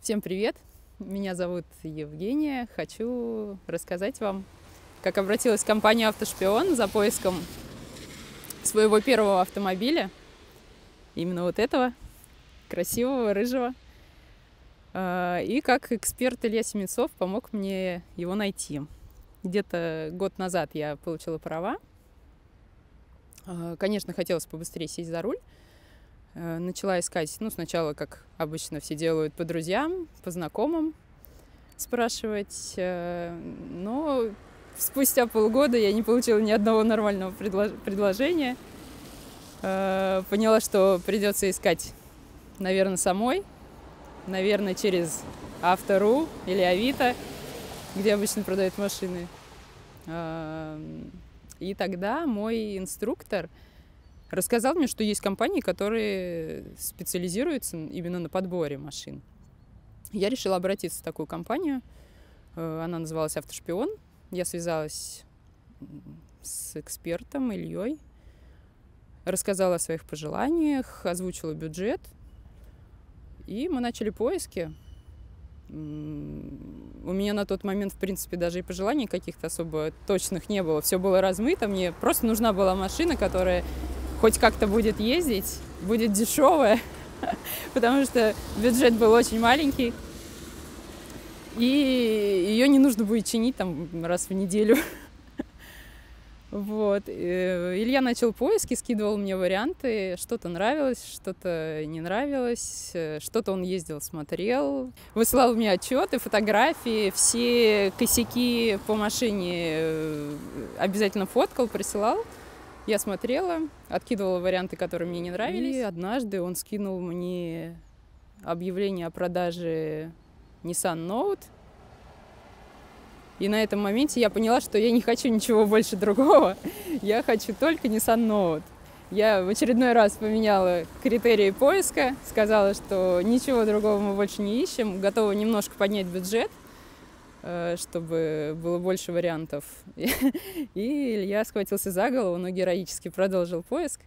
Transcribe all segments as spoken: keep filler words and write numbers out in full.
Всем привет! Меня зовут Евгения. Хочу рассказать вам, как обратилась компания «Автошпион» за поиском своего первого автомобиля. Именно вот этого, красивого, рыжего. И как эксперт Илья Семенцов помог мне его найти. Где-то год назад я получила права. Конечно, хотелось побыстрее сесть за руль. Начала искать, ну, сначала, как обычно все делают, по друзьям, по знакомым спрашивать. Но спустя полгода я не получила ни одного нормального предлож- предложения. Поняла, что придется искать, наверное, самой. Наверное, через Авто.ру или Авито, где обычно продают машины. И тогда мой инструктор рассказал мне, что есть компании, которые специализируются именно на подборе машин. Я решила обратиться в такую компанию. Она называлась «Автошпион». Я связалась с экспертом Ильей, рассказала о своих пожеланиях, озвучила бюджет. И мы начали поиски. У меня на тот момент, в принципе, даже и пожеланий каких-то особо точных не было. Все было размыто. Мне просто нужна была машина, которая хоть как-то будет ездить, будет дешевая, потому что бюджет был очень маленький, и ее не нужно будет чинить там раз в неделю. Вот. Илья начал поиски, скидывал мне варианты, что-то нравилось, что-то не нравилось, что-то он ездил, смотрел, высылал мне отчеты, фотографии, все косяки по машине обязательно фоткал, присылал. Я смотрела, откидывала варианты, которые мне не нравились. И однажды он скинул мне объявление о продаже Nissan Note. И на этом моменте я поняла, что я не хочу ничего больше другого. Я хочу только Nissan Note. Я в очередной раз поменяла критерии поиска, сказала, что ничего другого мы больше не ищем, готова немножко поднять бюджет, чтобы было больше вариантов. И Илья схватился за голову, но героически продолжил поиск.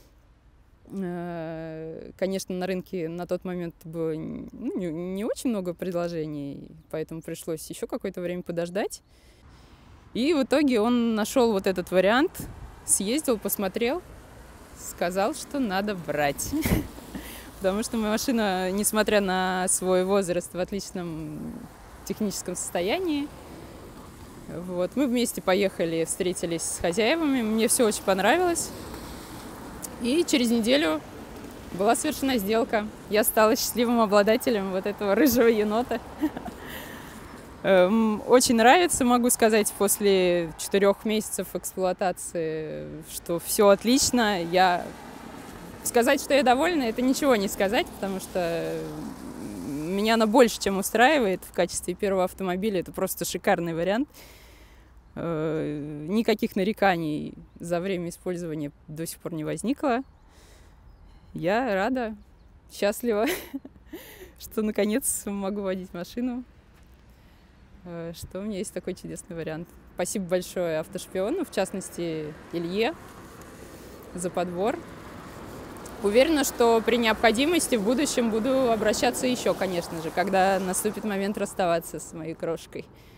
Конечно, на рынке на тот момент было ну, не, не очень много предложений, поэтому пришлось еще какое-то время подождать. И в итоге он нашел вот этот вариант, съездил, посмотрел, сказал, что надо брать. Потому что моя машина, несмотря на свой возраст, в отличном техническом состоянии. Вот. Мы вместе поехали, встретились с хозяевами. Мне все очень понравилось. И через неделю была совершена сделка. Я стала счастливым обладателем вот этого рыжего енота. Очень нравится, могу сказать, после четырех месяцев эксплуатации, что все отлично. Я... Сказать, что я довольна, это ничего не сказать, потому что меня она больше, чем устраивает в качестве первого автомобиля. Это просто шикарный вариант. Никаких нареканий за время использования до сих пор не возникло. Я рада, счастлива, что наконец могу водить машину, что у меня есть такой чудесный вариант. Спасибо большое «Автошпиону», в частности Илье, за подбор. Уверена, что при необходимости в будущем буду обращаться еще, конечно же, когда наступит момент расставаться с моей крошкой.